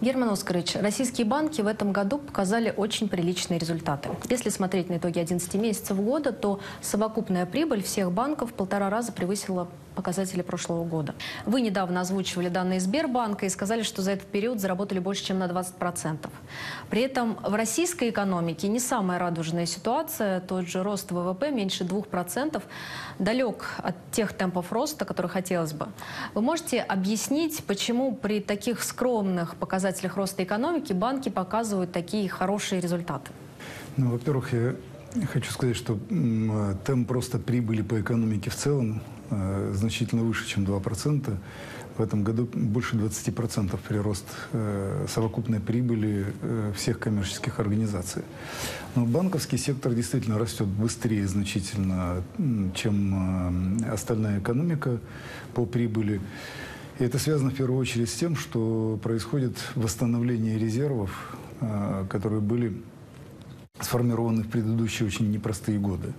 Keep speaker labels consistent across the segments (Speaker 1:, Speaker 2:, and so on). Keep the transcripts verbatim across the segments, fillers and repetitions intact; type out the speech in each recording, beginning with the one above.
Speaker 1: Герман Оскарович, российские банки в этом году показали очень приличные результаты. Если смотреть на итоги одиннадцати месяцев года, то совокупная прибыль всех банков в полтора раза превысила показатели прошлого года. Вы недавно озвучивали данные Сбербанка и сказали, что за этот период заработали больше, чем на двадцать процентов. При этом в российской экономике не самая радужная ситуация. Тот же рост ВВП меньше двух процентов далек от тех темпов роста, которые хотелось бы. Вы можете объяснить, почему при таких скромных показателях роста экономики банки показывают такие хорошие результаты?
Speaker 2: Ну, во-первых, я хочу сказать, что темп роста прибыли по экономике в целом э, значительно выше, чем два процента. В этом году больше двадцати процентов прирост э, совокупной прибыли э, всех коммерческих организаций. Но банковский сектор действительно растет быстрее значительно, чем э, остальная экономика по прибыли. И это связано в первую очередь с тем, что происходит восстановление резервов, э, которые были сформированы в предыдущие очень непростые годы.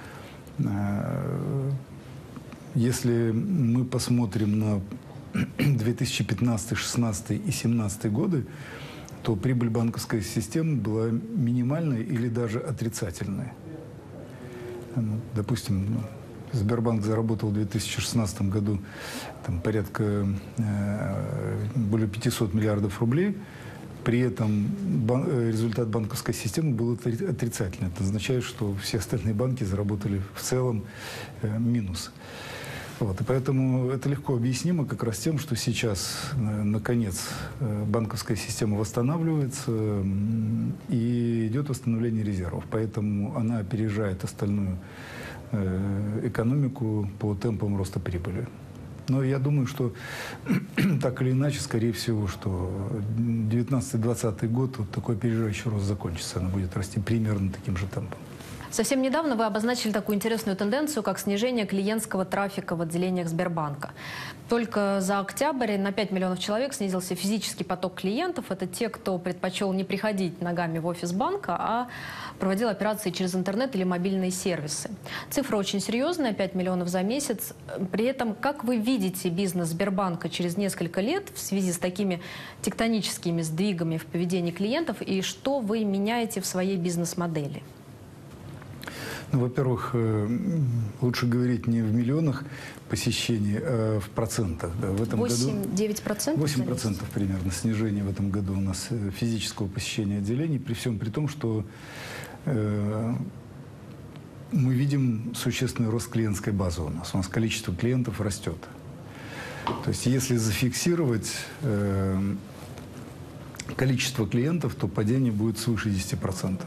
Speaker 2: Если мы посмотрим на две тысячи пятнадцатый, шестнадцатый и две тысячи семнадцатый годы, то прибыль банковской системы была минимальной или даже отрицательной. Допустим, ну, Сбербанк заработал в две тысячи шестнадцатом году там, порядка э, более пятисот миллиардов рублей. При этом бан результат банковской системы был отрицательный. Это означает, что все остальные банки заработали в целом э, минус. Вот. И поэтому это легко объяснимо как раз тем, что сейчас, э, наконец, э, банковская система восстанавливается э, и идет восстановление резервов. Поэтому она опережает остальную э, экономику по темпам роста прибыли. Но я думаю, что так или иначе, скорее всего, что девятнадцатый-двадцатый год вот такой опережающий рост закончится. Она будет расти примерно таким же темпом.
Speaker 1: Совсем недавно вы обозначили такую интересную тенденцию, как снижение клиентского трафика в отделениях Сбербанка. Только за октябрь на пять миллионов человек снизился физический поток клиентов. Это те, кто предпочел не приходить ногами в офис банка, а проводил операции через интернет или мобильные сервисы. Цифра очень серьезная, пять миллионов за месяц. При этом, как вы видите бизнес Сбербанка через несколько лет в связи с такими тектоническими сдвигами в поведении клиентов, и что вы меняете в своей бизнес-модели?
Speaker 2: Ну, во-первых, лучше говорить не в миллионах посещений, а в процентах. Да. В этом
Speaker 1: восемь-девять процентов?
Speaker 2: восемь процентов примерно снижение в этом году у нас физического посещения отделений, при всем при том, что э, мы видим существенный рост клиентской базы у нас. У нас количество клиентов растет. То есть если зафиксировать э, количество клиентов, то падение будет свыше десяти процентов.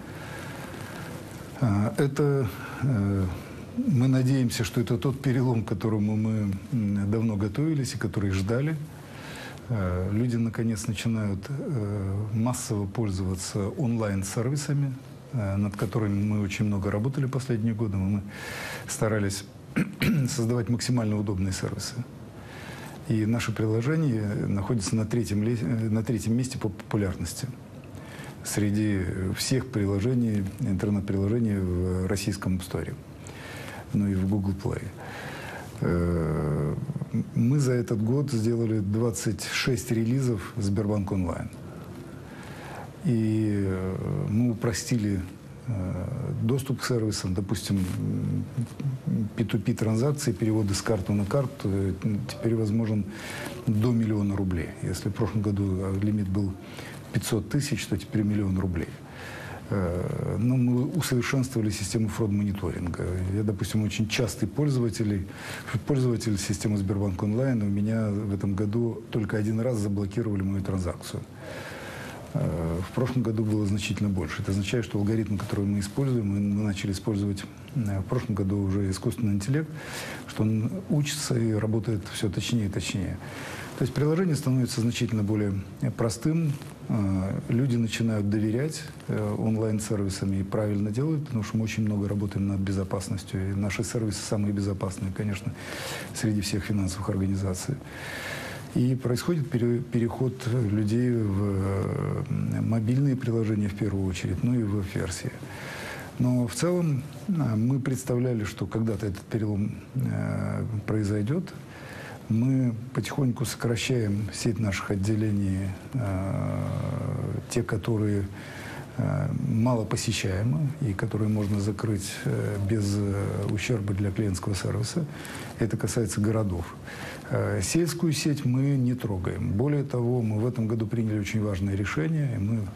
Speaker 2: Это, мы надеемся, что это тот перелом, к которому мы давно готовились и который ждали. Люди, наконец, начинают массово пользоваться онлайн-сервисами, над которыми мы очень много работали последние годы. Мы старались создавать максимально удобные сервисы. И наше приложение находится на третьем, на третьем месте по популярности среди всех приложений, интернет-приложений в российском App Store, ну и в Google Play. Мы за этот год сделали двадцать шесть релизов Сбербанк онлайн. И мы упростили доступ к сервисам, допустим, пи ту пи транзакции, переводы с карты на карту теперь возможен до миллиона рублей. Если в прошлом году лимит был пятьсот тысяч, то теперь миллион рублей. Но мы усовершенствовали систему фрод-мониторинга. Я, допустим, очень частый пользователь, пользователь системы Сбербанк онлайн. У меня в этом году только один раз заблокировали мою транзакцию. В прошлом году было значительно больше. Это означает, что алгоритмы, которые мы используем, мы начали использовать в прошлом году уже искусственный интеллект, что он учится и работает все точнее и точнее. То есть приложение становится значительно более простым, люди начинают доверять онлайн-сервисам и правильно делают, потому что мы очень много работаем над безопасностью. И наши сервисы самые безопасные, конечно, среди всех финансовых организаций. И происходит переход людей в мобильные приложения в первую очередь, ну и в веб-версии. Но в целом мы представляли, что когда-то этот перелом произойдет. Мы потихоньку сокращаем сеть наших отделений, те, которые мало посещаемы и которые можно закрыть без ущерба для клиентского сервиса. Это касается городов. Сельскую сеть мы не трогаем. Более того, мы в этом году приняли очень важное решение. И мы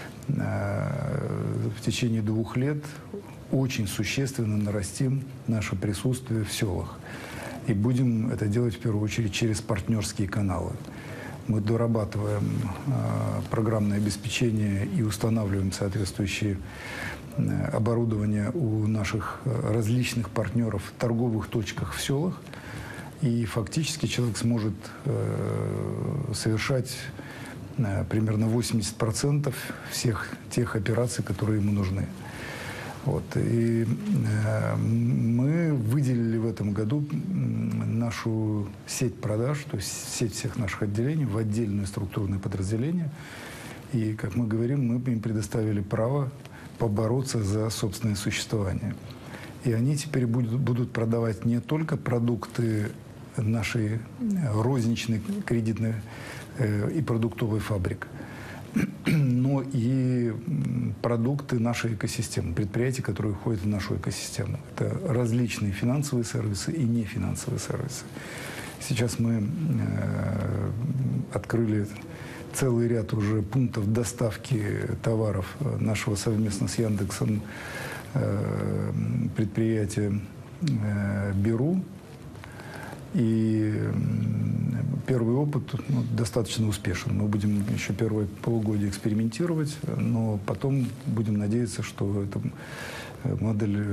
Speaker 2: в течение двух лет очень существенно нарастим наше присутствие в селах. И будем это делать в первую очередь через партнерские каналы. Мы дорабатываем э, программное обеспечение и устанавливаем соответствующее э, оборудование у наших э, различных партнеров в торговых точках в селах. И фактически человек сможет э, совершать э, примерно восемьдесят процентов всех тех операций, которые ему нужны. Вот. И э, мы выделили в этом году нашу сеть продаж, то есть сеть всех наших отделений в отдельное структурное подразделение. И, как мы говорим, мы им предоставили право побороться за собственное существование. И они теперь будут, будут продавать не только продукты нашей розничной кредитной э, и продуктовой фабрики, но и продукты нашей экосистемы, предприятия, которые входят в нашу экосистему. Это различные финансовые сервисы и нефинансовые сервисы. Сейчас мы э, открыли целый ряд уже пунктов доставки товаров нашего совместно с Яндексом э, предприятия э, «Беру». И первый опыт ну, достаточно успешен. Мы будем еще первое полугодие экспериментировать, но потом будем надеяться, что эта модель,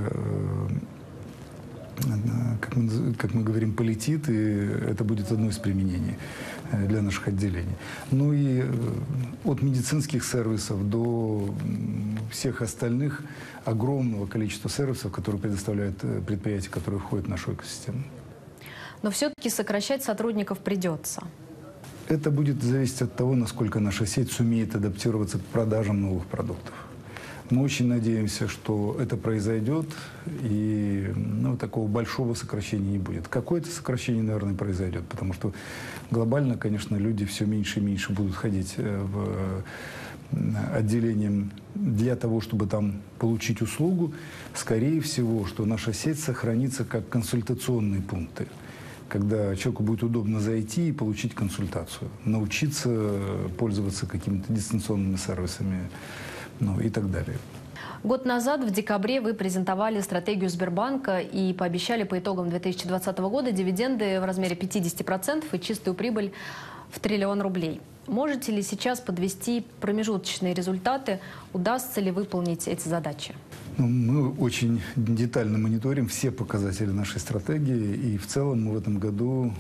Speaker 2: как мы, как мы говорим, полетит, и это будет одно из применений для наших отделений. Ну и от медицинских сервисов до всех остальных огромного количества сервисов, которые предоставляют предприятия, которые входят в нашу экосистему.
Speaker 1: Но все-таки сокращать сотрудников придется.
Speaker 2: Это будет зависеть от того, насколько наша сеть сумеет адаптироваться к продажам новых продуктов. Мы очень надеемся, что это произойдет, и ну, такого большого сокращения не будет. Какое-то сокращение, наверное, произойдет, потому что глобально, конечно, люди все меньше и меньше будут ходить в отделением для того, чтобы там получить услугу. Скорее всего, что наша сеть сохранится как консультационные пункты, когда человеку будет удобно зайти и получить консультацию, научиться пользоваться какими-то дистанционными сервисами, ну, и так далее.
Speaker 1: Год назад, в декабре, вы презентовали стратегию Сбербанка и пообещали по итогам две тысячи двадцатого года дивиденды в размере пятидесяти процентов и чистую прибыль в триллион рублей. Можете ли сейчас подвести промежуточные результаты? Удастся ли выполнить эти задачи?
Speaker 2: Ну, мы очень детально мониторим все показатели нашей стратегии, и в целом мы в этом году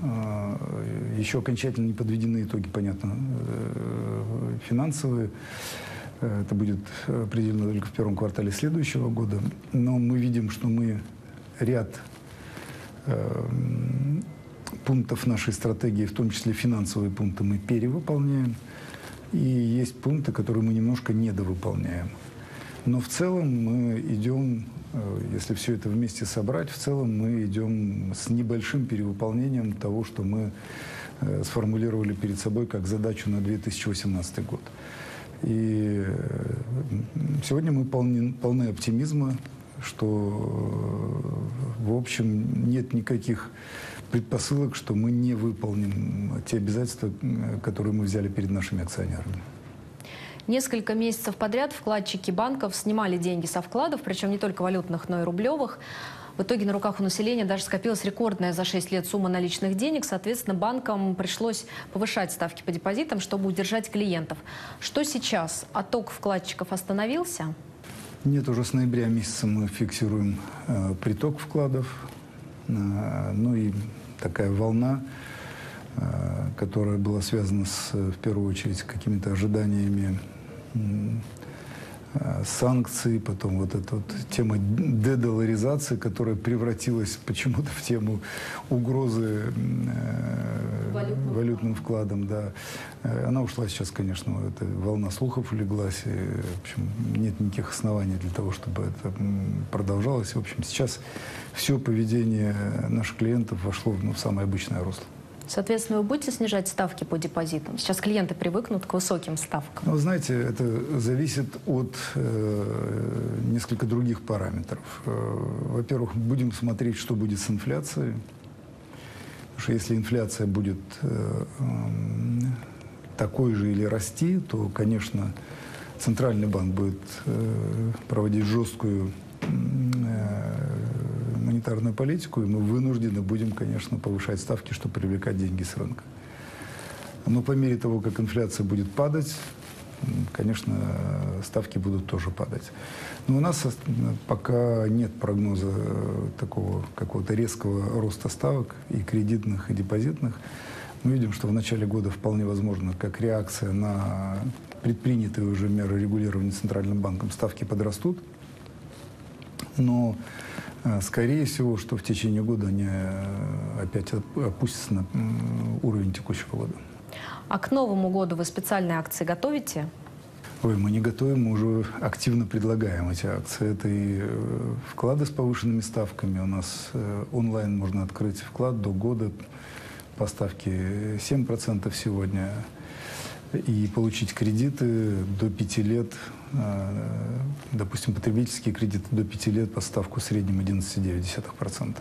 Speaker 2: э, еще окончательно не подведены итоги, понятно, э, финансовые. Это будет определено только в первом квартале следующего года. Но мы видим, что мы ряд э, пунктов нашей стратегии, в том числе финансовые пункты, мы перевыполняем. И есть пункты, которые мы немножко недовыполняем. Но в целом мы идем, если все это вместе собрать, в целом мы идем с небольшим перевыполнением того, что мы сформулировали перед собой как задачу на две тысячи восемнадцатый год. И сегодня мы полны, полны оптимизма, что, в общем, нет никаких предпосылок, что мы не выполним те обязательства, которые мы взяли перед нашими акционерами.
Speaker 1: Несколько месяцев подряд вкладчики банков снимали деньги со вкладов, причем не только валютных, но и рублевых. В итоге на руках у населения даже скопилась рекордная за шесть лет сумма наличных денег. Соответственно, банкам пришлось повышать ставки по депозитам, чтобы удержать клиентов. Что сейчас? Отток вкладчиков остановился?
Speaker 2: Нет, уже с ноября месяца мы фиксируем э, приток вкладов. Э, ну и такая волна, э, которая была связана с, в первую очередь с какими-то ожиданиями санкции, потом вот эта вот тема дедоларизации, которая превратилась почему-то в тему угрозы
Speaker 1: валютным,
Speaker 2: валютным вкладом. Да. Она ушла сейчас, конечно, эта волна слухов улеглась, и, в общем, нет никаких оснований для того, чтобы это продолжалось. В общем, сейчас все поведение наших клиентов вошло ну, в самое обычное русло.
Speaker 1: Соответственно, вы будете снижать ставки по депозитам? Сейчас клиенты привыкнут к высоким ставкам.
Speaker 2: Ну, знаете, это зависит от э, несколько других параметров. Э, во-первых, будем смотреть, что будет с инфляцией. Потому что если инфляция будет э, э, такой же или расти, то, конечно, Центральный банк будет э, проводить жесткую монетарную политику, и мы вынуждены будем, конечно, повышать ставки, чтобы привлекать деньги с рынка. Но по мере того, как инфляция будет падать, конечно, ставки будут тоже падать. Но у нас пока нет прогноза такого какого-то резкого роста ставок и кредитных, и депозитных. Мы видим, что в начале года вполне возможно, как реакция на предпринятые уже меры регулирования Центральным банком, ставки подрастут. Но скорее всего, что в течение года они опять опустятся на уровень текущего года.
Speaker 1: А к Новому году вы специальные акции готовите?
Speaker 2: Ой, мы не готовим, мы уже активно предлагаем эти акции. Это и вклады с повышенными ставками. У нас онлайн можно открыть вклад до года по ставке семь процентов сегодня. И получить кредиты до пяти лет, допустим, потребительские кредиты до пяти лет по ставку в среднем одиннадцать целых девять десятых процента.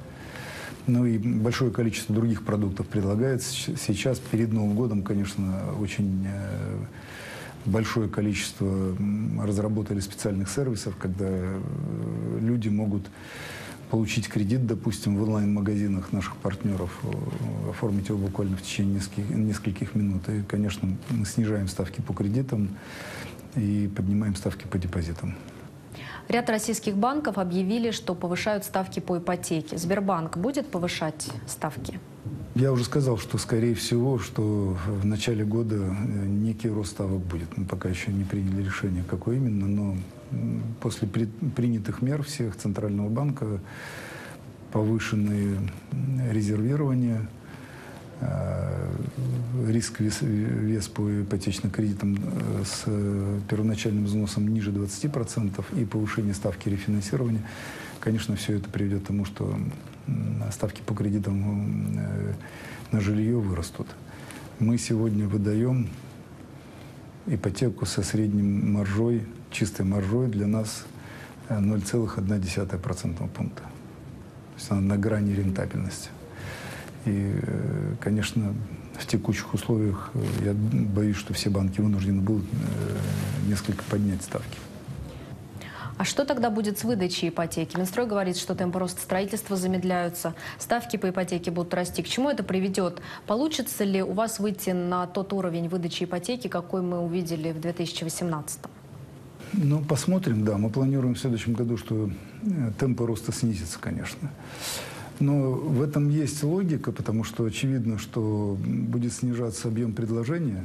Speaker 2: Ну и большое количество других продуктов предлагается. Сейчас, перед Новым годом, конечно, очень большое количество разработали специальных сервисов, когда люди могут получить кредит, допустим, в онлайн-магазинах наших партнеров, оформить его буквально в течение нескольких, нескольких минут. И, конечно, мы снижаем ставки по кредитам и поднимаем ставки по депозитам.
Speaker 1: Ряд российских банков объявили, что повышают ставки по ипотеке. Сбербанк будет повышать ставки?
Speaker 2: Я уже сказал, что, скорее всего, что в начале года некий рост ставок будет. Мы пока еще не приняли решение, какой именно, но после при, принятых мер всех Центрального банка повышенные резервирования, э, риск вес, вес по ипотечным кредитам с первоначальным взносом ниже двадцати процентов и повышение ставки рефинансирования, конечно, все это приведет к тому, что ставки по кредитам э, на жилье вырастут. Мы сегодня выдаем ипотеку со средним маржой, чистой маржой для нас ноль целых одна десятая процентного пункта. То есть она на грани рентабельности. И, конечно, в текущих условиях я боюсь, что все банки вынуждены будут несколько поднять ставки.
Speaker 1: А что тогда будет с выдачей ипотеки? Минстрой говорит, что темпы роста строительства замедляются, ставки по ипотеке будут расти. К чему это приведет? Получится ли у вас выйти на тот уровень выдачи ипотеки, какой мы увидели в две тысячи восемнадцатом?
Speaker 2: Ну, посмотрим, да. Мы планируем в следующем году, что темпы роста снизятся, конечно. Но в этом есть логика, потому что очевидно, что будет снижаться объем предложения.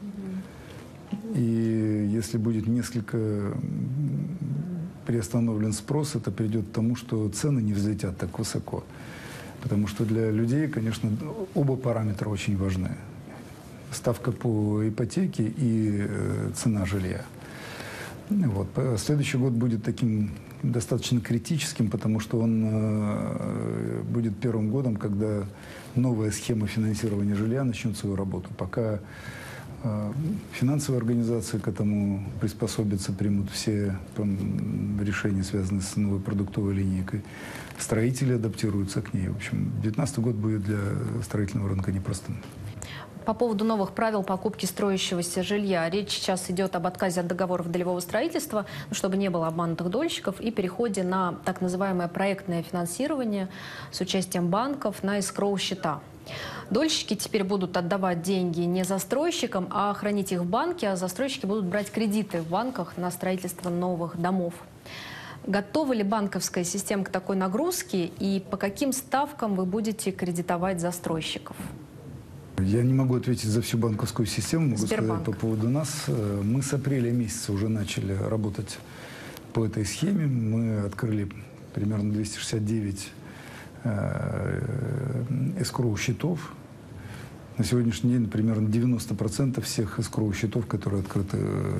Speaker 2: И если будет несколько приостановлен спрос, это приведет к тому, что цены не взлетят так высоко. Потому что для людей, конечно, оба параметра очень важны. Ставка по ипотеке и э, цена жилья. Вот. Следующий год будет таким достаточно критическим, потому что он э, будет первым годом, когда новая схема финансирования жилья начнет свою работу. Пока э, финансовые организации к этому приспособятся, примут все там, решения, связанные с новой продуктовой линейкой. Строители адаптируются к ней. В общем, две тысячи девятнадцатый год будет для строительного рынка непростым.
Speaker 1: По поводу новых правил покупки строящегося жилья. Речь сейчас идет об отказе от договоров долевого строительства, чтобы не было обманутых дольщиков, и переходе на так называемое проектное финансирование с участием банков на эскроу-счета. Дольщики теперь будут отдавать деньги не застройщикам, а хранить их в банке, а застройщики будут брать кредиты в банках на строительство новых домов. Готова ли банковская система к такой нагрузке, и по каким ставкам вы будете кредитовать застройщиков?
Speaker 2: Я не могу ответить за всю банковскую систему, могу
Speaker 1: Сбербанк.
Speaker 2: сказать по поводу нас. Мы с апреля месяца уже начали работать по этой схеме. Мы открыли примерно двести шестьдесят девять эскроу счетов. На сегодняшний день, примерно девяносто процентов всех эскроу счетов, которые открыты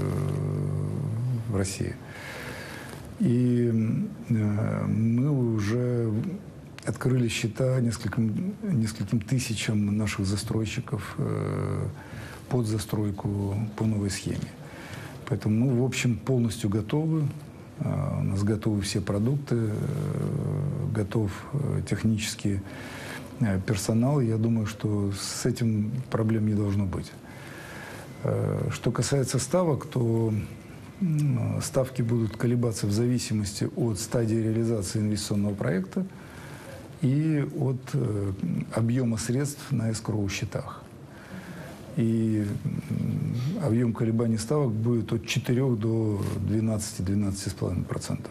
Speaker 2: в России. И мы уже открыли счета нескольким, нескольким тысячам наших застройщиков под застройку по новой схеме. Поэтому мы, в общем, полностью готовы. У нас готовы все продукты, готов технический персонал. Я думаю, что с этим проблем не должно быть. Что касается ставок, то ставки будут колебаться в зависимости от стадии реализации инвестиционного проекта и от объема средств на эскроу счетах. И объем колебаний ставок будет от четырёх до двенадцати-двенадцати с половиной процентов.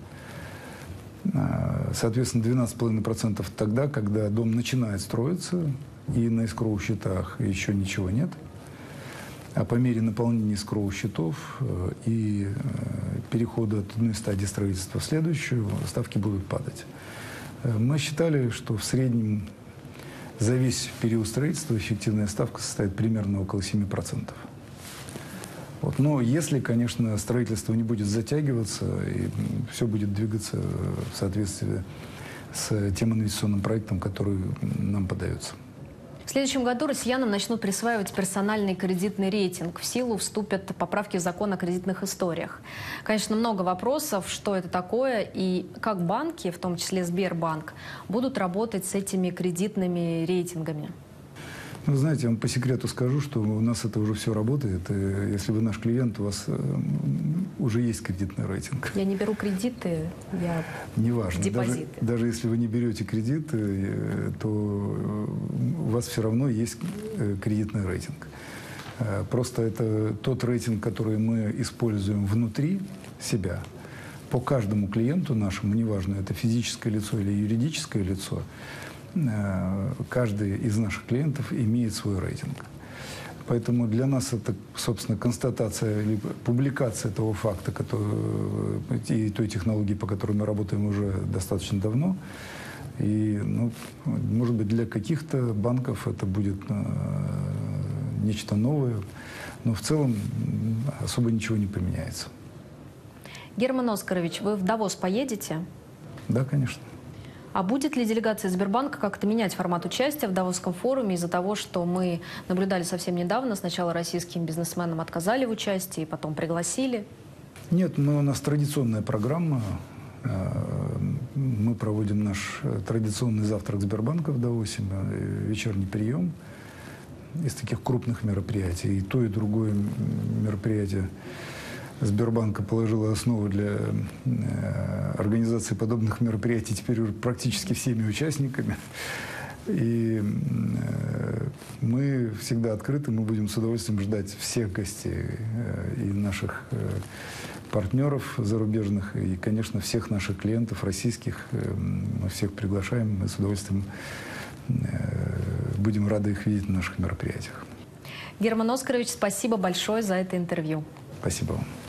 Speaker 2: Соответственно, двенадцать с половиной процентов тогда, когда дом начинает строиться, и на эскроу счетах еще ничего нет. А по мере наполнения эскроу счетов и перехода от одной стадии строительства в следующую, ставки будут падать. Мы считали, что в среднем за весь период строительства эффективная ставка составит примерно около семи процентов. Вот. Но если, конечно, строительство не будет затягиваться и все будет двигаться в соответствии с тем инвестиционным проектом, который нам подается.
Speaker 1: В следующем году россиянам начнут присваивать персональный кредитный рейтинг. В силу вступят поправки в закон о кредитных историях. Конечно, много вопросов, что это такое и как банки, в том числе Сбербанк, будут работать с этими кредитными рейтингами.
Speaker 2: Вы знаете, я вам по секрету скажу, что у нас это уже все работает. И если вы наш клиент, у вас уже есть кредитный рейтинг.
Speaker 1: Я не беру кредиты, я
Speaker 2: Неважно.
Speaker 1: депозиты.
Speaker 2: Даже, даже если вы не берете кредиты, то у вас все равно есть кредитный рейтинг. Просто это тот рейтинг, который мы используем внутри себя. По каждому клиенту нашему, неважно, это физическое лицо или юридическое лицо, каждый из наших клиентов имеет свой рейтинг. Поэтому для нас это, собственно, констатация или публикация того факта который, и той технологии, по которой мы работаем уже достаточно давно. И, ну, может быть, для каких-то банков это будет э, нечто новое, но в целом особо ничего не поменяется.
Speaker 1: Герман Оскарович, вы в Давос поедете?
Speaker 2: Да, конечно.
Speaker 1: А будет ли делегация Сбербанка как-то менять формат участия в Давосском форуме из-за того, что мы наблюдали совсем недавно? Сначала российским бизнесменам отказали в участии, потом пригласили.
Speaker 2: Нет, мы, у нас традиционная программа. Мы проводим наш традиционный завтрак Сбербанка в Давосе, вечерний прием из таких крупных мероприятий. И то, и другое мероприятие Сбербанка положила основу для э, организации подобных мероприятий теперь уже практически всеми участниками. И э, мы всегда открыты, мы будем с удовольствием ждать всех гостей э, и наших э, партнеров зарубежных, и, конечно, всех наших клиентов российских. Э, мы всех приглашаем, мы с удовольствием э, будем рады их видеть на наших мероприятиях.
Speaker 1: Герман Оскарович, спасибо большое за это интервью.
Speaker 2: Спасибо вам.